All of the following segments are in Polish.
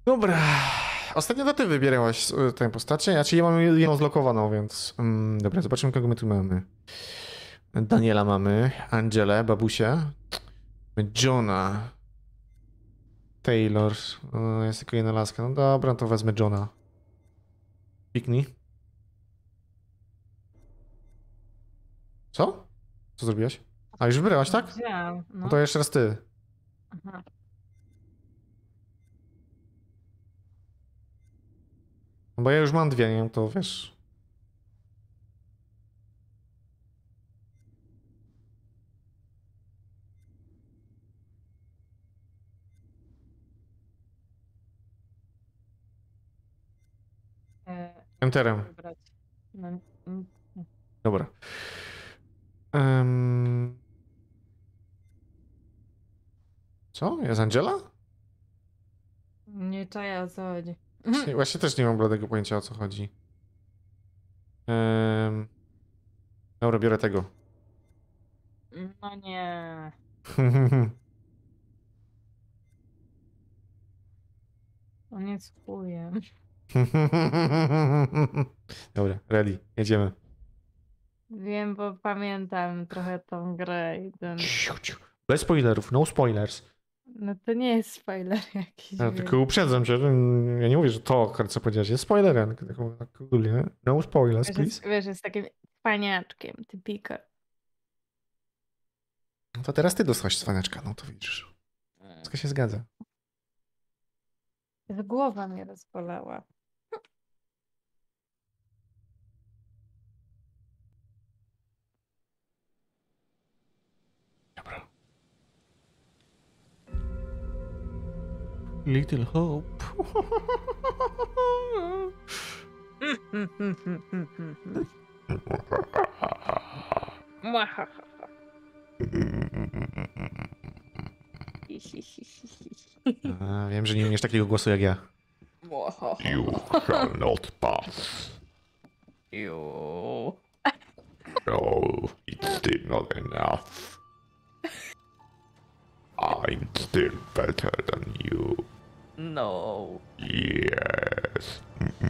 Dobra. Ostatnio to ty wybierałaś tę postać, a czyli ja mam jedną zlokowaną, więc... dobra, zobaczymy kogo my tu mamy. Daniela mamy, Angelę, babusię, Johna, Taylor, jest tylko jedna laska. No dobra, to wezmę Johna. Piknij. Co? Co zrobiłaś? A, już wybrałaś, tak? Wzięłam, No no. to jeszcze raz ty. Aha. No bo ja już mam dwie, nie wiem, to wiesz... Enterem. Wybrać. No, mm, Dobra. Em, Co? Jest Angela? nie czaja o co chodzi. Właśnie też nie mam bladego pojęcia o co chodzi. Em, Dobra, biorę tego. No nie. On jest chujem. Dobra, ready, jedziemy. Wiem, bo pamiętam trochę tą grę i ten... Ciu, ciu. Bez spoilerów, no spoilers. No to nie jest spoiler jakiś Ja tylko wielki. uprzedzam cię, że ja nie mówię, że to, co powiedziałeś, jest spoilerem. Tak ogólnie. No spoilers, please. Wiesz, jest takim faniaczkiem, typika. No to teraz ty dostałaś cwaneczka, no to widzisz. Wszystko się zgadza. Głowa mnie rozbolała. Dobra. Little Hope. A, wiem, że nie umiesz takiego głosu jak ja. You shall not pass. You. No, it's still not enough. I'm still better than you. No. Yes.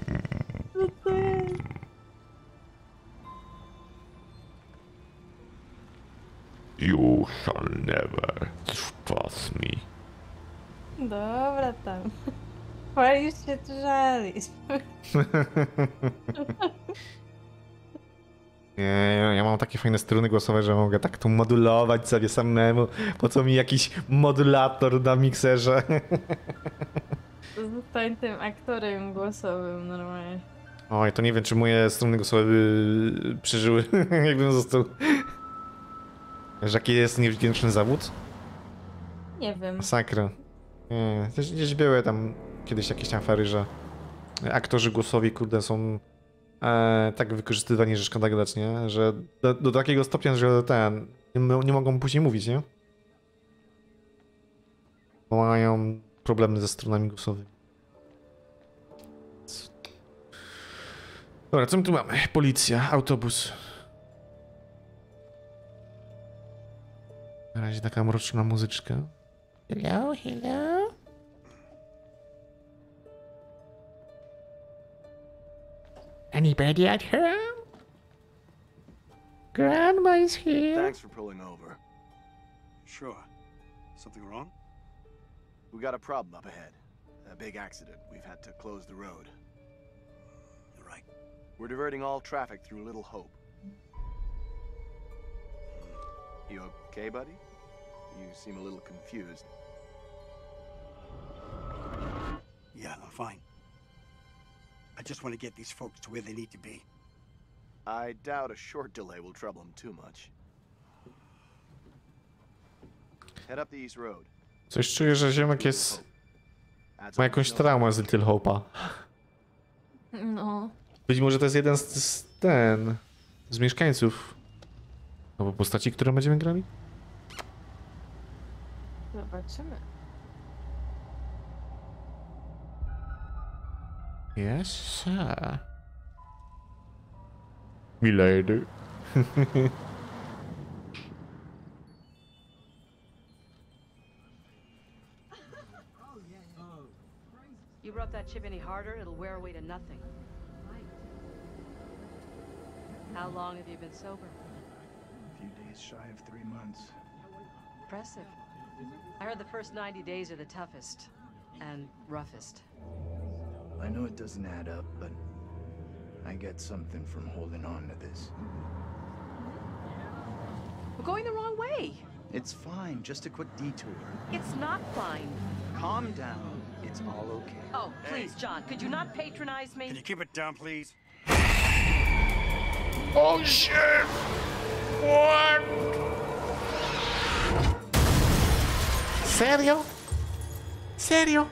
You shall never surpass me. Dobra tam. Chwalisz się czy żalisz? Nie, ja mam takie fajne struny głosowe, że mogę tak tu modulować sobie samemu. Po co mi jakiś modulator na mikserze? Zostań tym aktorem głosowym normalnie. Oj, to nie wiem, czy moje struny głosowe by przeżyły, jakbym został. Wiesz, jaki jest niewdzięczny zawód? Nie wiem. Masakra. Nie, gdzieś były tam kiedyś jakieś afery, że aktorzy głosowi, kurde, są tak wykorzystywani, że szkoda gadać, nie? Że do takiego stopnia, że nie mogą później mówić, nie? Bo mają problemy ze stronami głosowymi. Dobra, co my tu mamy? Policja, autobus. Na razie taka mroczna muzyczka. Hello, hello. Anybody at home? Grandma is here. Thanks for pulling over. Sure. Something wrong? We got a problem up ahead. A big accident. We've had to close the road. You're right. We're diverting all traffic through Little Hope. You okay, buddy? You seem a little confused. Yeah, I'm fine. I just want to get these folks to where they need to be. I doubt a short delay will trouble them too much. Head up the East Road. Coś czuję, że ziomek jest... ma jakąś traumę z Little Hope'a. No. Być może to jest jeden z mieszkańców. Albo postaci, które będziemy grali? Zobaczymy. Yes, sir. Milady. You rub that chip any harder, it'll wear away to nothing. How long have you been sober? A few days shy of 3 months. Impressive. I heard the first 90 days are the toughest and roughest. I know it doesn't add up, but I get something from holding on to this. We're going the wrong way. It's fine, just a quick detour. It's not fine. Calm down. It's all okay. Oh, please, John, could you not patronize me? Can you keep it down, please? Oh shit! What? Serio? Serio?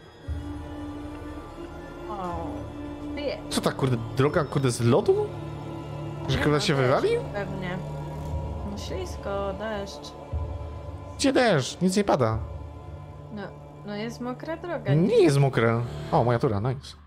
O, wie. Co ta kurde, droga kurde z lodu? Że kurde się wywalił? Pewnie. No ślisko, deszcz. Gdzie deszcz? Nic nie pada. No jest mokra droga. Nie jest mokre. O, moja tura, nice.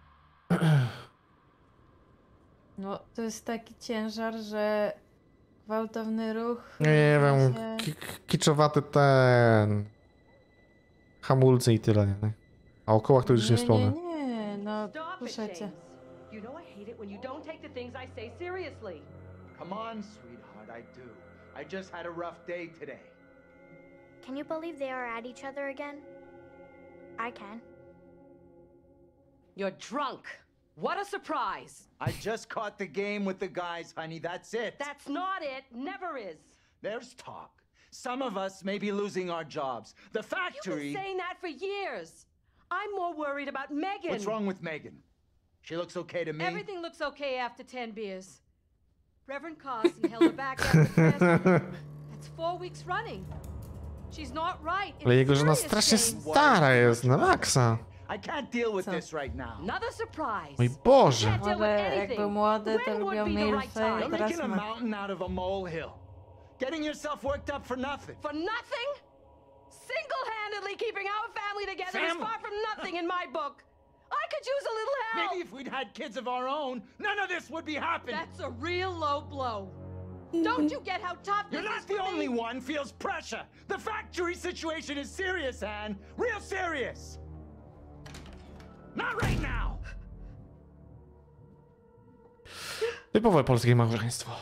No to jest taki ciężar, że gwałtowny ruch. Nie wiem, się- kiczowaty ten... Hamulce i tyle, nie? A o kołach to już nie wspomnę. Nie, no Stop it, puszczajcie. James. You know I hate it when you don't take the things I say seriously. Come on, sweetheart, I do. I just had a rough day today. Can you believe they are at each other again? I can. You're drunk. What a surprise. I just caught the game with the guys, honey, that's it. That's not it. Never is. There's talk. Some of us may be losing our jobs. The You've factory... been saying that for years. I'm more worried about Megan. What's wrong with Megan? She looks okay to me. Everything looks okay after 10 beers. Reverend Carson held her back after the That's 4 weeks running. She's not right. It's Ale jego żona serious, strasznie James. stara jest, na maksa. I can't deal with Co? this right now. Another surprise. Mój Boże. Can't deal with Może jak anything. był młody, to When would lubiał be the right milfy time? You're i teraz making a ma... mountain out of a molehill. Getting yourself worked up for nothing. For nothing? Single-handedly keeping our family together is Family? far from nothing in my book. I could use a little help. Maybe if we'd had kids of our own, none of this would be happening. That's a real low blow. Don't you get how tough this You're is not the for only me? one feels pressure. The factory situation is serious, Anne. Real serious. Not right now. Typowe polskie małżeństwo.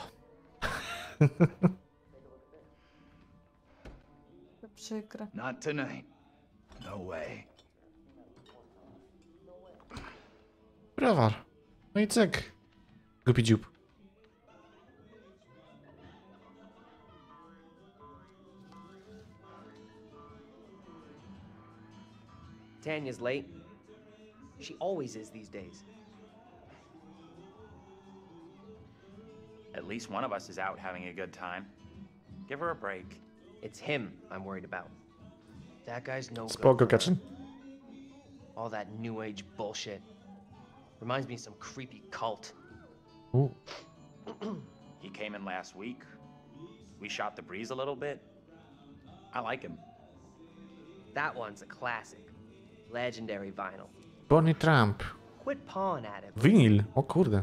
To przykre. Not tonight. No way. Browar. No i cyk. Głupi dziób. Tanya's late. She always is these days. At least one of us is out having a good time. Give her a break. It's him I'm worried about. That guy's no good. Spoko, for her. Kaczyn. All that new age bullshit. Reminds me of some creepy cult. U. He came in last week. We shot the breeze a little bit. I like him. That one's a classic. Legendary vinyl. Bonnie Trump. Quit pawing at him. Winyl. O kurde.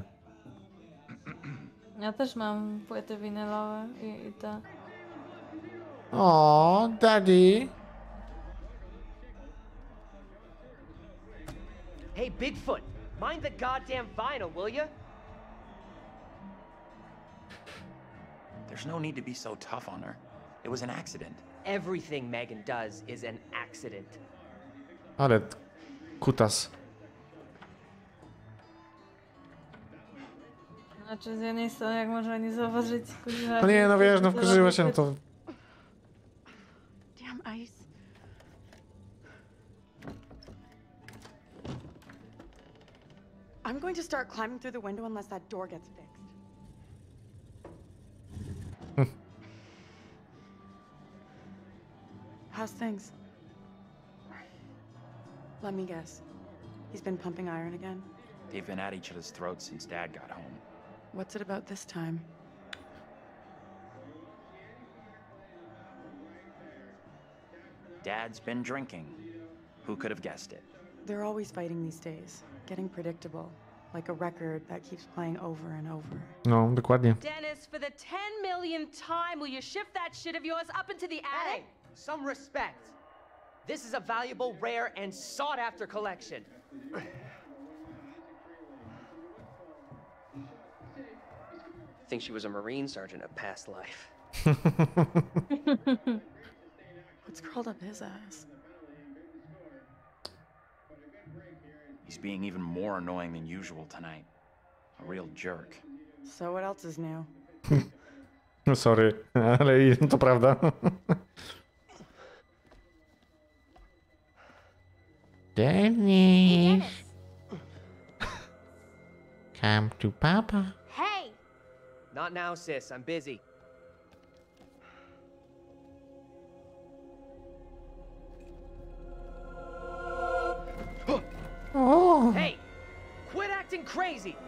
Ja też mam płyty winylowe i te. O, daddy. Hey, Bigfoot, mind the goddamn vinyl, will ya? There's no need to be so tough on her. It was an accident. Everything Megan does is an accident. Ale kutas. Znaczy z jednej strony jak można nie zauważyć, kurwa, No nie, no wiesz, no wkurzyła się, no to... Damn ice. I'm going to start climbing through the window unless that door gets fixed. How's things? Let me guess. He's been pumping iron again? They've been at each other's throats since Dad got home. What's it about this time? Dad's been drinking. Who could have guessed it? They're always fighting these days, getting predictable, like a record that keeps playing over and over. No, dokładnie. Dennis, for the 10 millionth time, will you shift that shit of yours up into the attic? Hey, some respect. This is a valuable, rare, and sought-after collection. Think she was a Marine sergeant in a past life. What's curled up his ass? He's being even more annoying than usual tonight. A real jerk. So what else is new? No sorry, ale to prawda. Dennis. Come to Papa. Hey! Not now, sis. I'm busy. Oh. Hey! Quit acting crazy!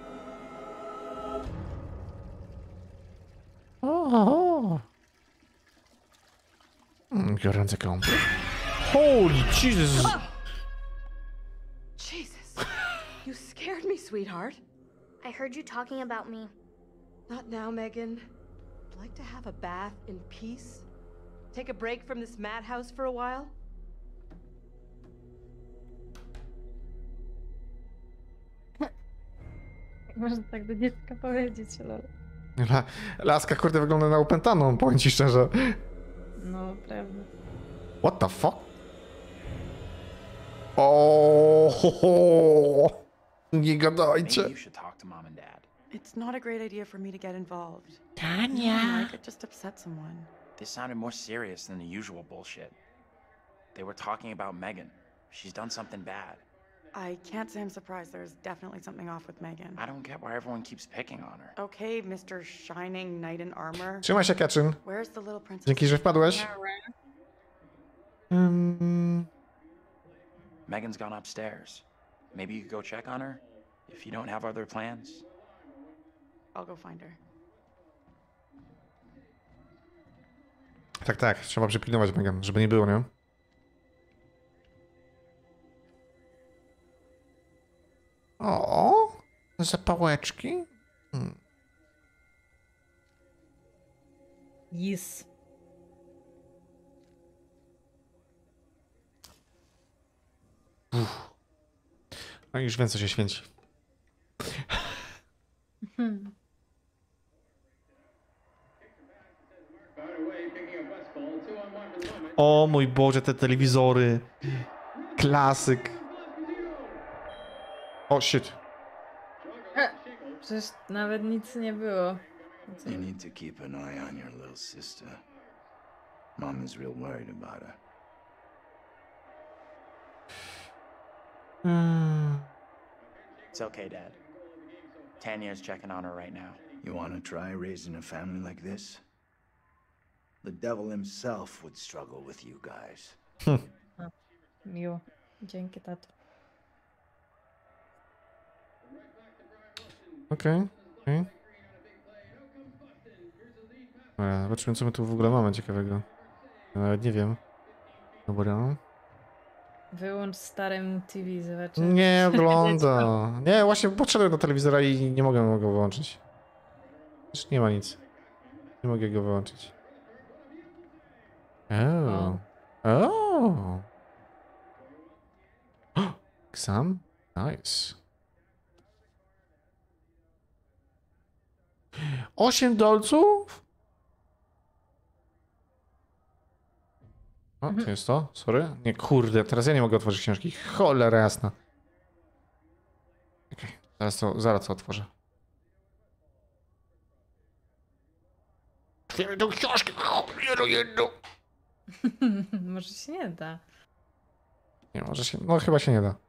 Oh. Gorące kąpy. Holy Jesus! Jesus. You scared me, sweetheart. I heard you talking about me. Not now, Megan. I'd like to have a bath in peace. Take a break from this madhouse for a while. Można tak do dziecka powiedzieć, lol. Laska kurde wygląda na opętaną, powiem ci szczerze. No, prawda. What the fuck? O, ho, ho. Nie gadajcie. Maybe you should talk to Mom and Dad. It's not a great idea for me to get involved. Tanya. I could just upset someone. This sounded more serious than the usual bullshit. They were talking about Megan. She's done something bad. I can't say I'm surprised. There's definitely something off with Megan. I don't get why everyone keeps picking on her. Okay, Mr. Shining Knight in Armor. Trzymaj się, Kaczyn. Where's the little princess? Dzięki, że wpadłeś. Megan's gone upstairs. Maybe you could go check on her? If you don't have other plans? I'll go find her. Tak, tak. Trzeba przypilnować Megan, żeby nie było, nie? O, zapałeczki. Yes. No już wiem, co się święci. O mój Boże, te telewizory. Klasyk. O, shit. Przecież nawet nic nie było. You need to keep an eye on your little sister. Mom is real worried about her. It's okay, Dad. Tanya's checking on her right now. You want to try raising a family like this? The devil himself would struggle with you guys. Miło. Dzięki, tato. Okej. Zobaczymy, co my tu w ogóle mamy ciekawego. Nawet nie wiem. Dobra. Wyłącz starym TV, zobaczę. Nie ogląda. Nie, właśnie podszedłem do telewizora i nie mogę go wyłączyć. Już nie ma nic. Nie mogę go wyłączyć. O. Xam? Nice. 8 dolców? O, to jest to? Sorry? Nie, kurde, teraz ja nie mogę otworzyć książki. Cholera jasna. Okej, zaraz to otworzę. Otwieraj tą książkę, jedną. Może się nie da. Nie, może się, no chyba się nie da.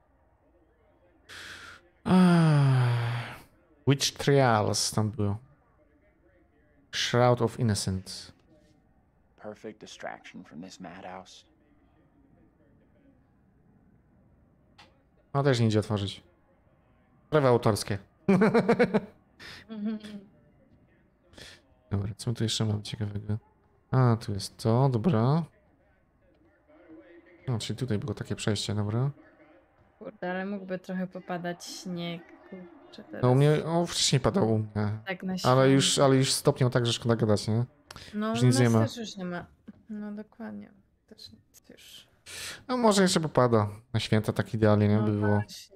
Witch Trials tam było. Shroud of Innocence. Perfect distraction from this madhouse. No też nie idzie otworzyć. Prawa autorskie. Dobra, co my tu jeszcze mamy ciekawego? A, tu jest to, dobra. No, czyli tutaj było takie przejście, dobra. Kurde, ale mógłby trochę popadać śnieg. Kurczę, teraz. No u mnie, wcześniej padał u mnie. Tak na ale święta. już stopniał tak, że szkoda gadać, nie? No, już nic nie ma. też już nie ma. No dokładnie. Też nic już. No może jeszcze popada. Na święta tak idealnie, nie? By było. właśnie.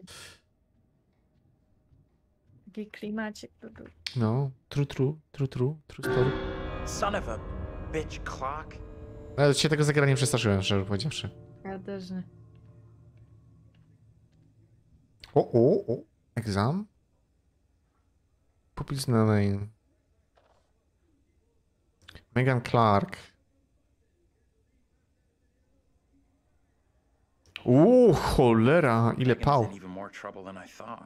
Taki klimacik by był. No, true story. Son of a bitch clock. Ale się tego zegara nie przestraszyłem, szczerze powiedziawszy. Ja też nie. O. Exam? Pupils na main. Megan Clark. Cholera, ile Megan's pał. in even more trouble than I thought.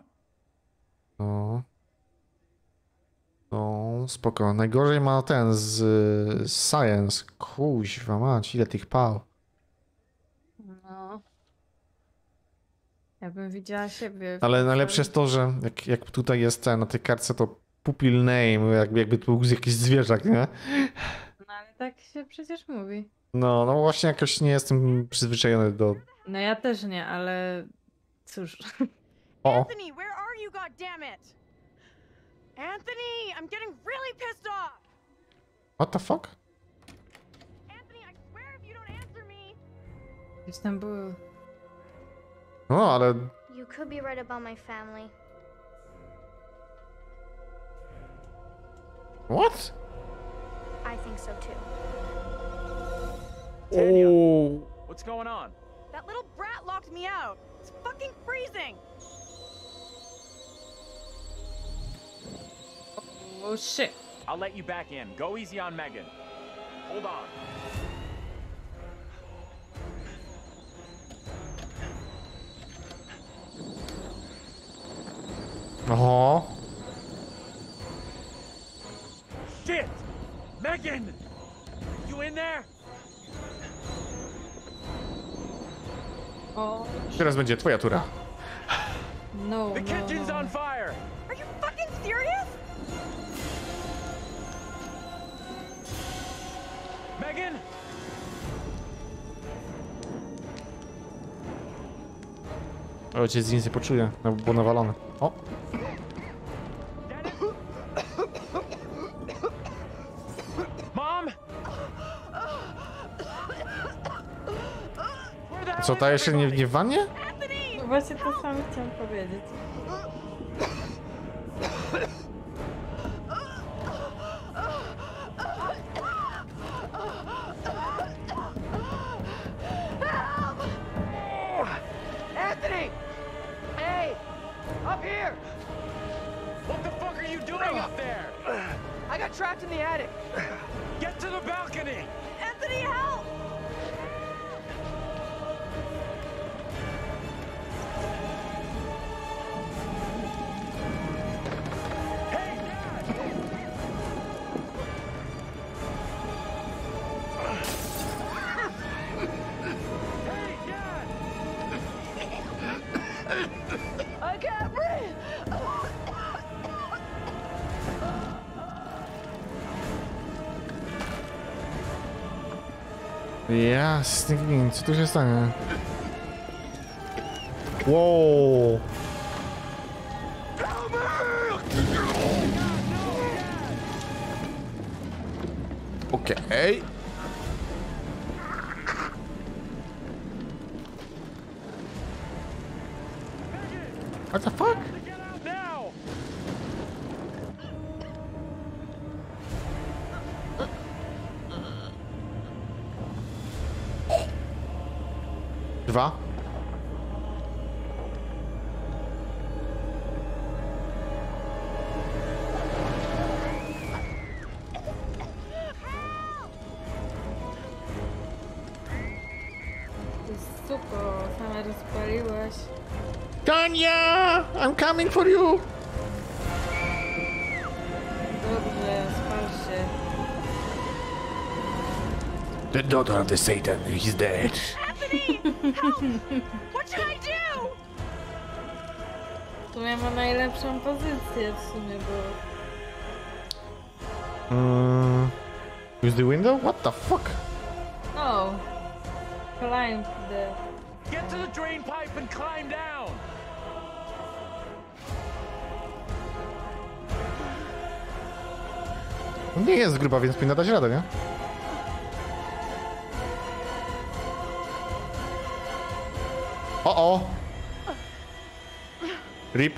No, spoko. Najgorzej ma ten z Science. Kuźwa mać, ile tych pał. No. Ja bym widziała siebie. Ale najlepsze jest to, że jak tutaj jest ten, na tej kartce to pupil name, jakby to był jakiś zwierzak, nie? No ale tak się przecież mówi. No właśnie jakoś nie jestem przyzwyczajony do... No ja też nie, ale cóż. O. Anthony, where are you, goddammit? Anthony, I'm getting really pissed off. What the fuck? Anthony, I swear if you don't answer me. Gdzieś tam był. No, ale... You could be right about my family. What? I think so too. Tanya, Oh. what's going on? That little brat locked me out. It's fucking freezing. Oh shit. I'll let you back in. Go easy on Megan. Hold on. Oho. Shit! Megan! You in there? O. Teraz będzie twoja tura. No, The kitchen's no. on fire! Are you fucking serious? Megan? Ojciec nic nie poczuje, no, bo nawalony. O. Mom? Co, ta jeszcze nie w wannie? No właśnie to samo chciałam powiedzieć. Anthony! Hey! Up here! What the fuck are you doing up there? I got trapped in the attic. Get to the balcony! Anthony, help! Hey, Dad! Hey, Dad! I can't breathe. Jasny gwint, co tu się stanie? Wow. Okej. What the fuck? Get out now! Dwa. Suko, sama rozpaliłaś. Tanya! I'm coming for you! Dobrze, spal się. The daughter of the Satan, he's dead. Anthony, help! What should I do? Tu ja mam najlepszą pozycję w sumie, bo... Use the window? What the fuck? No. Climb the... Get to the drain pipe and climb down! Nie jest gruba, więc powinna dać radę, nie? O! Rip.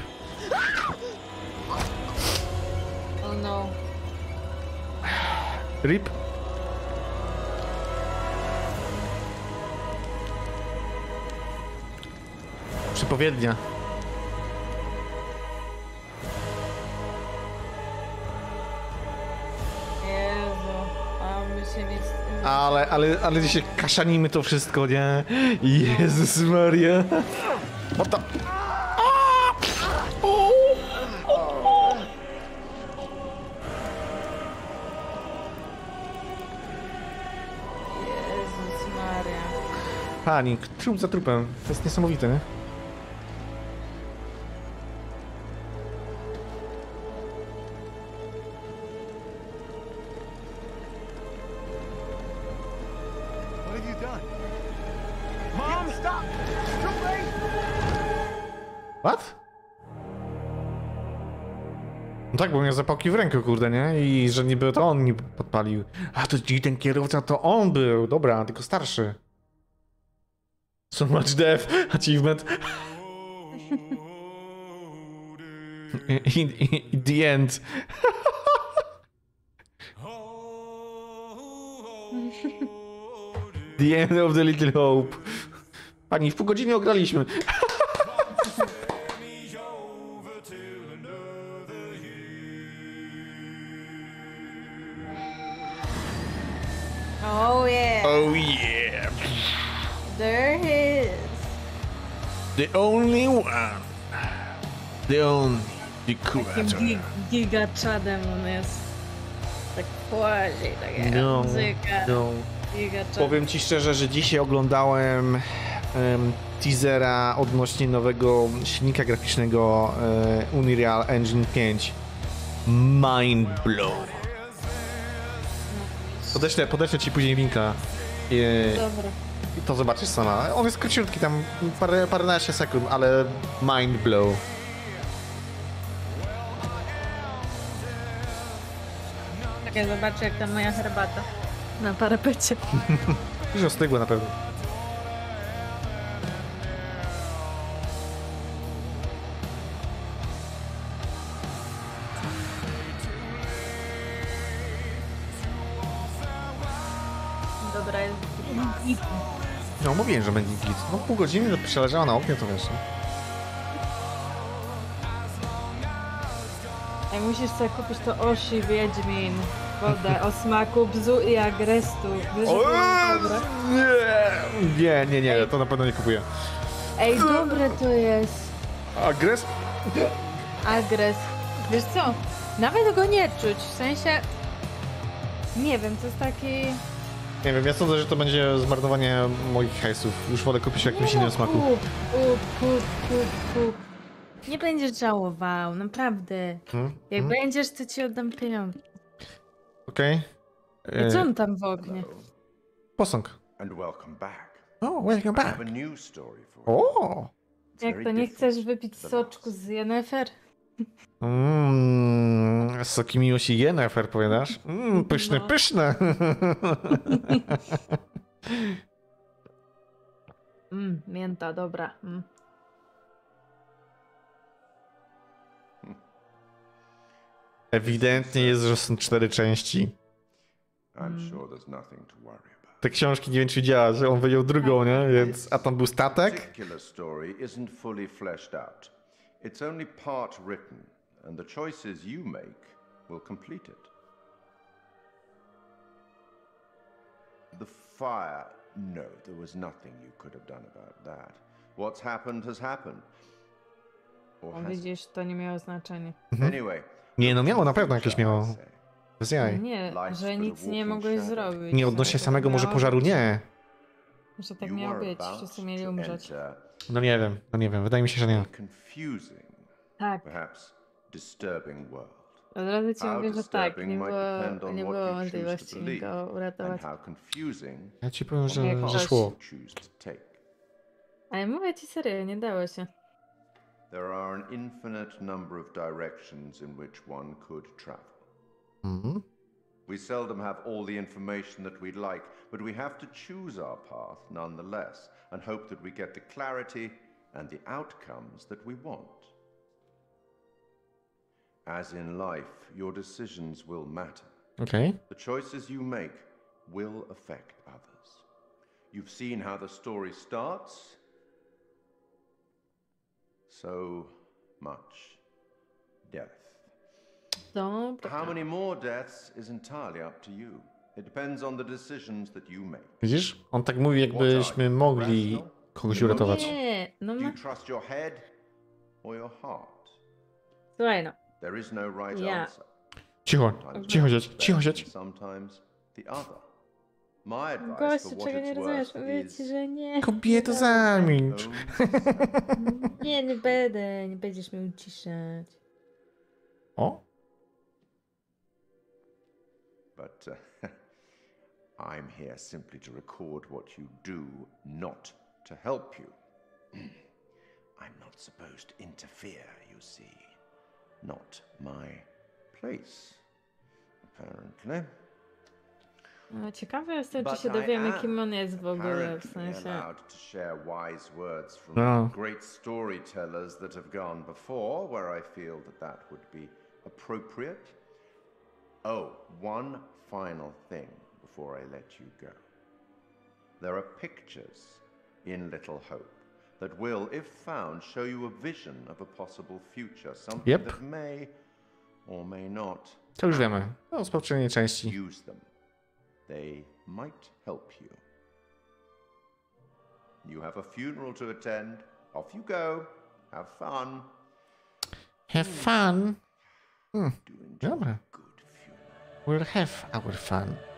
Oh no. Rip. Przepowiednia. Jezu, a my się nie... Ale dzisiaj kaszanimy to wszystko, nie? Jezus Maria. O to... Jezus Maria. Panik, trup za trupem. To jest niesamowite, nie? What have you done? Mom, stop! Too late! What? No tak, bo miał zapałki w ręku, kurde, nie? I że niby to on mi podpalił. A to ten kierowca to on był. Dobra, tylko starszy. So much death. Achievement. In the end. The end of the little hope. Pani, w pół godziny ograliśmy. Oh yeah. Oh yeah. There he is. The only one. The only. The Takim curator. gigaczadem on jest. Tak płazi, taka No, muzyka. no. Gigaczad. Powiem ci szczerze, że dzisiaj oglądałem teasera odnośnie nowego silnika graficznego Unreal Engine 5. Mind blow. Podeślę ci później linka. Dobra. I to zobaczysz sama. On jest króciutki, tam paręnaście sekund, ale mind blow. Czekaj, zobaczę jak tam moja herbata. Na parapecie. Już ostygła na pewno. Dobra, jest. No mówiłem, że będzie git. No pół godziny przeleżała na oknie, to wiesz. Nie? Ej, musisz sobie kupić to Oshi Wiedźmin. Wodę o smaku bzu i agrestu. Wiesz, że to jest dobre? Nie, to na pewno nie kupuję. Ej, dobre to jest. Agres? Agres. Wiesz co? Nawet go nie czuć, w sensie... Nie wiem, to jest taki... Nie wiem, ja sądzę, że to będzie zmarnowanie moich hajsów. Już wolę kupić w jakimś innym smaku. Kup. Nie będziesz żałował, naprawdę. Jak będziesz, to ci oddam pieniądze. Okej. I co on tam w oknie? Posąg. And welcome back. O, welcome I back. have a new story for you. O! Jak to, nie chcesz wypić soczku z Yennefer? Soki miłości Yennefer, powiadasz? Pyszne, No. pyszne. Mięta, dobra. Ewidentnie jest, że są 4 części. I'm sure there's nothing to worry about. Te książki nie wiem, czy widziała, że on wyjął drugą, nie? Więc, a tam był The statek. particular story isn't fully fleshed out. It's only part written, and the choices you make will complete it. The fire. No, there was nothing you could have done about that. What's happened has happened. Or O, has it? widzisz, to nie miało znaczenia. Anyway, Nie, no miało, na pewno jakieś miało. Bez jaj. Nie, że nic nie mogłeś zrobić. Nie odnośnie Że samego tak może miało pożaru, być. nie. Że tak you miało were być, about wszyscy mieli to umrzeć. enter No nie wiem, wydaje mi się, że nie. a confusing, Tak, perhaps disturbing world. od razu ci How mówię, że tak, disturbing nie might było, depend on nie what było you choose możliwości to believe, go uratować. and how confusing Ja ci powiem, że, Jak że ktoś- szło. you choose to take. Ale mówię ci serio, nie dało się. There are an infinite number of directions in which one could travel. Mhm. We seldom have all the information that we'd like, but we have to choose our path nonetheless and hope that we get the clarity and the outcomes that we want. As in life, your decisions will matter. Okej. The choices you make will affect others. You've seen how the story starts. So much death. Dobra. How many more deaths is entirely up to you. It depends on the decisions that you make. Widzisz? On tak mówi, jakbyśmy mogli kogoś uratować. Nie, no Do ma... you trust your head or your heart? Słuchaj no. There is no right Ja. answer. Cicho, cicho siedź, cicho siedź. Sometimes the other. My advice for Gościu, what czego nie it's rozumiesz? worth Mówię is ci, że nie. Kobieto, zamilcz. Nie, nie będę. Nie będziesz mnie uciszać. O? But I'm here simply to record what you do, not to help you. I'm not supposed to interfere, you see. Not my place, apparently. No, ciekawe jestem, czy But się I dowiemy, am kim on jest w ogóle, w apparently sensie... allowed to share wise words from No. great storytellers that have gone before, where I feel that would be appropriate. Oh, one final thing before I let you go. There are pictures in Little Hope that will, if found, show you a vision of a possible future, something Yep. that may or may not. To już wiemy. No, z poprzedniej części. Use them. They might help you. You have a funeral to attend. Off you go. Have fun. Have fun. Do enjoy Dobra. a good funeral. We'll have our fun.